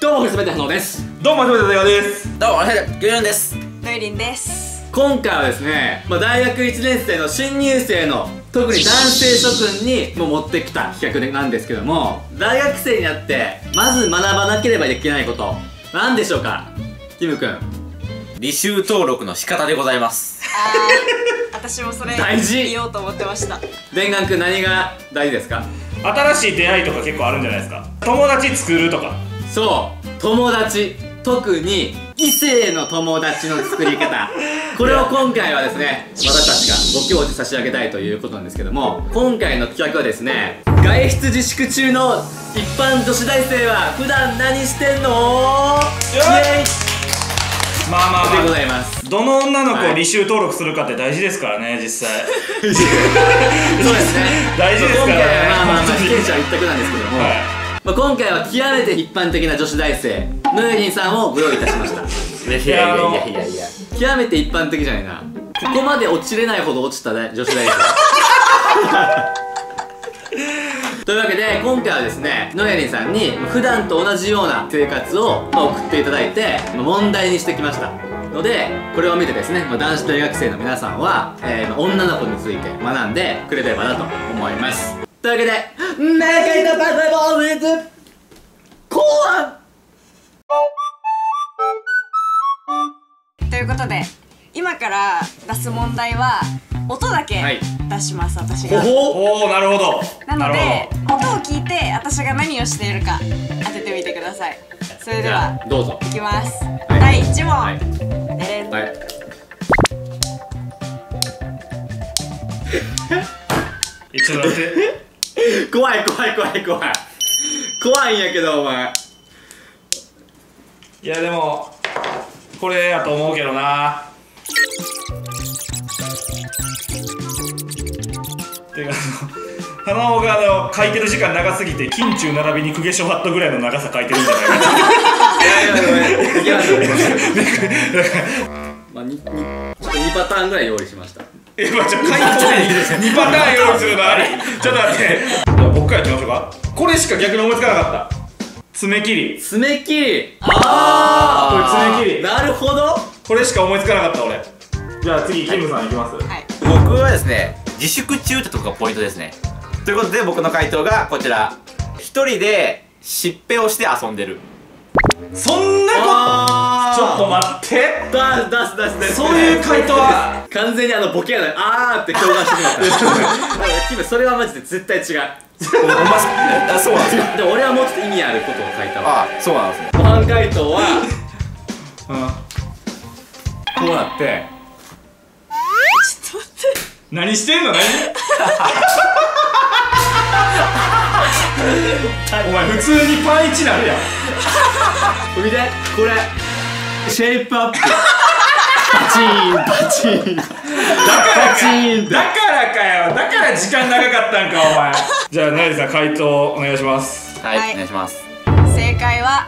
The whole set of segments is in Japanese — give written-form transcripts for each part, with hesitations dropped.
どうも、すべてはのです。 どうも、すべてはです。 どうも、ゆうるんです。 のゆりんです。 今回はですね、大学1年生の新入生の特に男性諸君にも持ってきた企画なんですけども、大学生になってまず学ばなければいけないこと、何でしょうか、キム君。 履修登録の仕方でございます。 私もそれ大事言おうと思ってました。 伝願君、何が大事ですか？ 新しい出会いとか結構あるんじゃないですか。友達作るとか。 そう、友達、特に異性の友達の作り方これを今回はですね、私たちがご教示差し上げたいということなんですけども、今回の企画はですね、外出自粛中の一般女子大生は普段何してんの？イエイまあまあまあでございます。 どの女の子をはい履修登録するかって大事ですからね、実際。 そうですね、 大事ですからね。 今回はまあ本当に被験者は一択なんですけども、 はい今回は極めて一般的な女子大生のゆりんさんをご用意いたしました。 いやいやいやいやいやいや。 極めて一般的じゃないな、ここまで落ちれないほど落ちた女子大生というわけで今回はですね、のやりんさんに普段と同じような生活を送っていただいて問題にしてきましたので、これを見てですね、男子大学生の皆さんは、女の子について学んでくれればなと思います。というわけで、メイクイットパズルボールズ考案ということで、今から出す問題は音だけ出します、私が。 おお、なるほど。 なので音を聞いて私が何をしているか当ててみてください。それでじゃはあどうぞ。 いきます。 はい第1問、 はいでれん。 はいちょっと待って。 怖い怖い怖い怖い怖いんやけどお前。 いやでもこれやと思うけどな。てか花尾が書いてる時間長すぎて、近中並びに公家書ハットぐらいの長さ書いてるんじゃないかな。 いきますよ。まあ、ちょっと2パターンぐらい用意しました。 回答で2パターン用意するのあり。ちょっと待って、僕からやってみましょうか。これしか逆に思いつかなかった。爪切り。 爪切り。 これ爪切り。 なるほど。 これしか思いつかなかった俺。じゃあ次キムさんいきます。 はい。 僕はですね、自粛中ってとこがポイントですね。ということで僕の回答がこちら。一人でしっぺをして遊んでる。 そんなことちょっと待って。 出すそういう回答は完全にボケやないあーって共感してくれた。キム、それはマジで絶対違う。 そうなんですか。 でも俺はもうちょっと意味あることを書いたわ。 あ、そうなんですね。 模範解答はこうなって、 ちょっと待って。 何してんの？お前普通にパン1なるやん。 見てこれシェイプアップバチーンバチーンだからかよ。だから時間長かったんかお前。じゃあナイさん回答お願いします。 はい、 はいお願いします。 正解は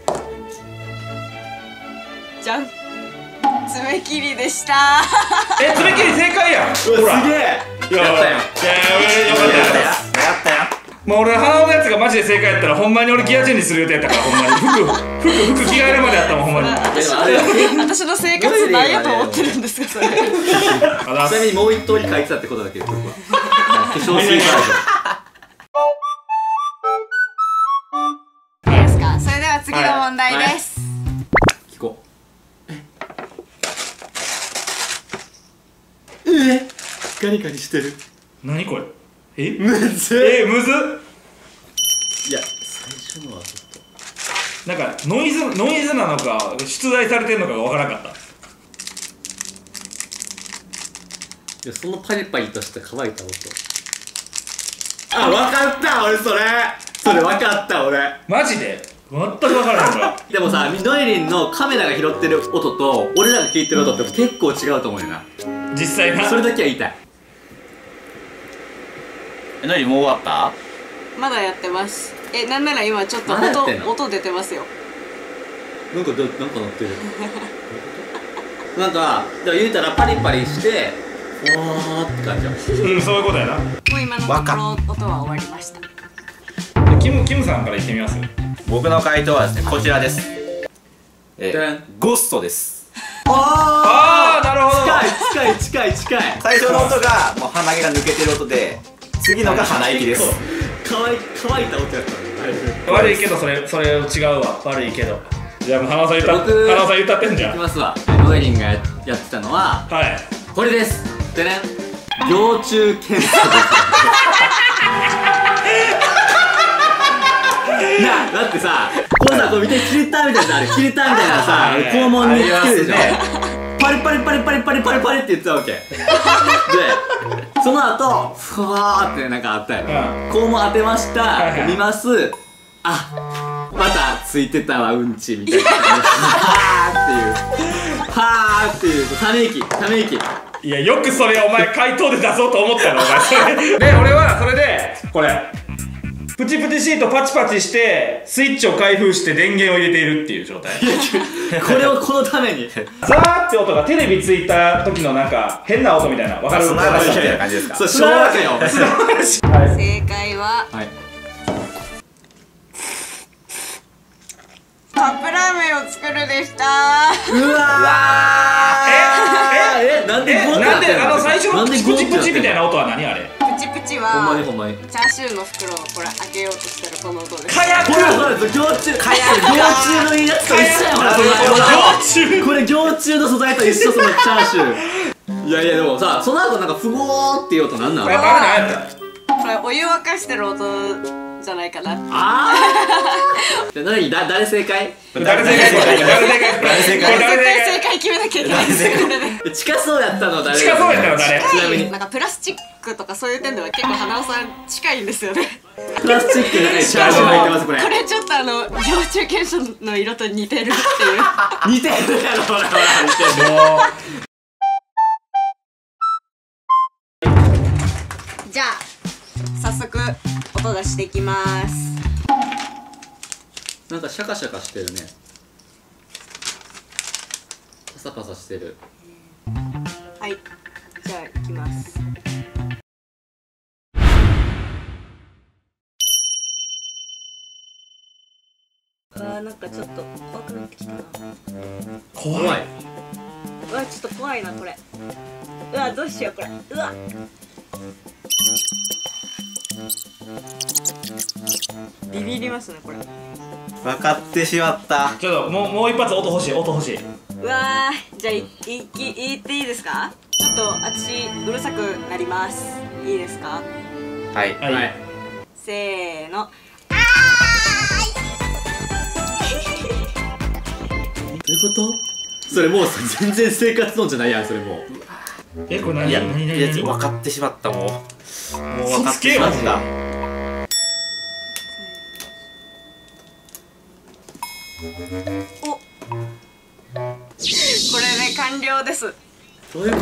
じゃん、爪切りでした。 爪切り正解やん。 うわ、すげえ。 いややったよ。 いやよかったよかった。 やったよ。 もう俺花尾のやつがマジで正解やったらほんまに俺ギアチェンジする予定やったから、ほんまに服着替えるまでやったもんほんまに。 私の生活何やと思ってるんですかそれ。 ちなみにもう一通り書いてたってことだけど、僕は化粧水バージョン。 いいですか。それでは次の問題です。 聞こう。カリカリしてる。 何これ。 むずむずっ。 いや、最初のはちょっとなんかノイズなのか出題されてるのかがわからなかった。 いや、そのパリパリとした乾いた音。あ、わかった。俺それわかった俺。 マジで全くわからないこれ。 でもさ、ノエリンのカメラが拾ってる音と俺らが聞いてる音って結構違うと思うよな。 実際な。 それだけは言いたい。 何もう終わった？ まだやってます。なんなら今ちょっとまだやってんの？ 音出てますよ。 なんか鳴ってる。なんか、だから言うたらパリパリして、ふわーって感じやもん。 うん、そういうことやな。 もう今のところ音は終わりました。 キムさんから言ってみます。 僕の回答はですねこちらです。ゴストです。 ああ、なるほど。 近い最初の音がもう鼻毛が抜けてる音で、次のが鼻息です。 乾いた音やったの。 悪いけどそれ違うわ。悪いけど。じゃあもう花さん歌ってんじゃん。 いきますわ。ノエリンがやってたのはこれです。でね、蟯虫検査です。だってさ、これさ、こう見てキリッターみたいな、あれキリッターみたいなさ、肛門につけるでしょ。パリパリって言ってたわけで、その後ふわーってなんかあったよ。肛門当てました、見ます、あ、またついてたわうんちみたいな、はーっていうため息。 いや、よくそれお前回答で出そうと思ったのお前。それで俺はそれでこれプチプチシートパチパチしてスイッチを開封して電源を入れているっていう状態。 これをこのためにザーって音がテレビついた時のなんか変な音みたいな、わかる？ 砂嵐みたいな感じですか？ そう、昭和かよ。 正解はカップラーメンを作るでした。 うわー、なんで最初のプチプチプチみたいな音は何あれ？ プチプチはほんまにチャーシューの袋をこれ開けようとしたらこの音です。 これはそうです。蟯虫のいいやつと一緒やほら。これ蟯虫の素材と一緒、そのチャーシュー。いやでもさ、その後なんかフゴーっていう音なんなの？ これお湯沸かしてる音じゃないかな。 ああ。誰正解？ 誰正解決めなきゃいけない。 近そうやったの誰？ ちなみになんかプラスチックとかそういう点では結構花尾さん近いんですよね。 プラスチックの中にチャーシュー入ってますこれ。 これちょっと蟯虫検査の色と似てるっていう。 似てるやろほら似てる。 じゃあ早速音出していきます。 なんかシャカシャカしてるね。パサパサしてる。 はい、じゃあいきます。なんかちょっと怖くなってきたな。 怖い。 うわ、ちょっと怖いなこれ。うわ、どうしようこれ。うわ。ビビりますねこれ。 分かってしまった。 ちょっともう一発音欲しい。 うわー、じゃあ言っていいですか？ちょっと私うるさくなります。いいですか？ はい。 せーの。 どういうこと？それもう全然生活音じゃないやん、それもう。 これ何？ 分かってしまった。もう分かってしまった。 お、これで完了です。 どういうこと？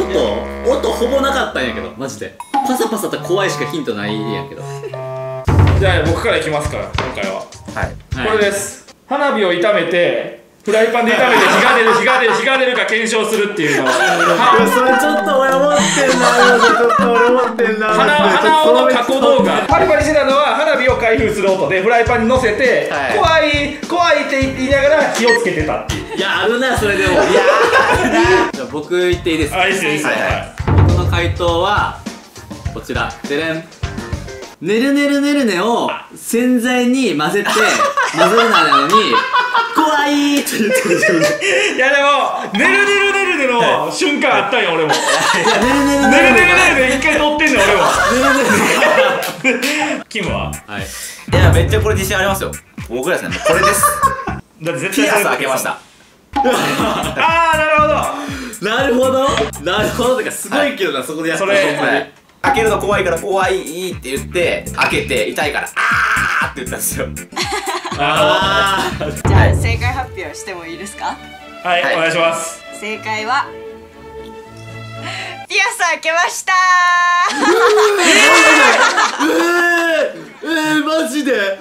音ほぼなかったんやけど、マジでパサパサと怖いしかヒントないんやけど。 じゃあ僕からいきますから、今回はこれです。花火を炒めてフライパンで炒めて火が出るか検証するっていうのを。それちょっと俺思ってんな。 花尾の過去動画。パリパリしてたのは花火を開封する音でフライパンに乗せて怖いって言いながら火をつけてたっていう。 いや、あるなそれでも。いやじゃあ僕言っていいですか？ いいですよ。 僕の回答はこちら。でれん。ねるねるねるねを洗剤に混ぜるなのに怖いって言ってる自分で。 いやでもねるねるねるねの瞬間あったんよ俺も。ねるねるねるね一回乗ってんの俺も。キムは？ いやめっちゃこれ自信ありますよ。僕らですね、これです。 だって絶対ピアス開けました。 ああ、なるほどってかすごいけどな、そこでやったら。 開けるの怖いから怖いって言って開けて痛いからあーって言ったんですよ。 じゃあ正解発表してもいいですか？ はい、お願いします。 正解はピアス開けましたー。マジで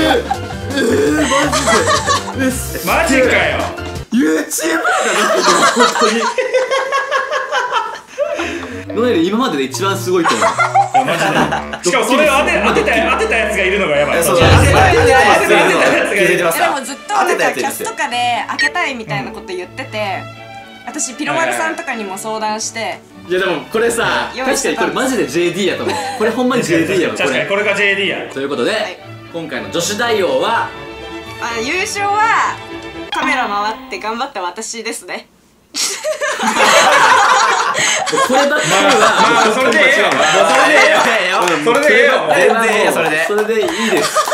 マジかよ。 YouTuber だな本当にノエル今までで一番すごいと思う。 マジで。しかもそれを当てたやつがいるのがやばい。 そう当てたやつがいるの気づいてますか？ でもずっとなんかキャスとかで開けたいみたいなこと言ってて、私ピロマルさんとかにも相談して。 いやでもこれさ、確かにこれマジで JD やと思う。これほんまに JD やわ。 確かにこれが JD や。 ということで今回の女子大王は優勝はカメラ回って頑張った私ですね。 こればっかりはまあそれでええよ。それでええよ。 全然ええよそれで。 それでいいです。